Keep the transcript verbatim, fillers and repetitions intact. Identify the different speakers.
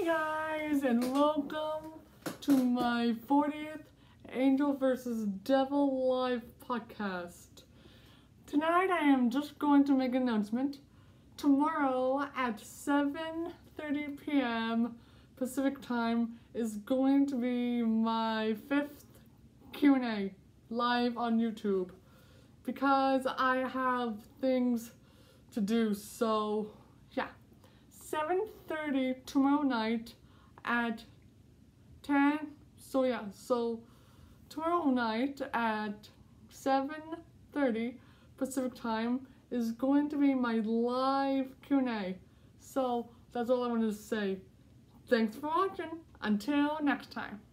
Speaker 1: Hey guys, and welcome to my fortieth Angel versus Devil Live podcast. Tonight I am just going to make an announcement. Tomorrow at seven thirty p m Pacific time is going to be my fifth Q and A live on YouTube because I have things to do, so yeah. seven thirty tomorrow night at ten, so yeah, so tomorrow night at seven thirty Pacific time is going to be my live Q and A. So that's all I wanted to say. Thanks for watching. Until next time.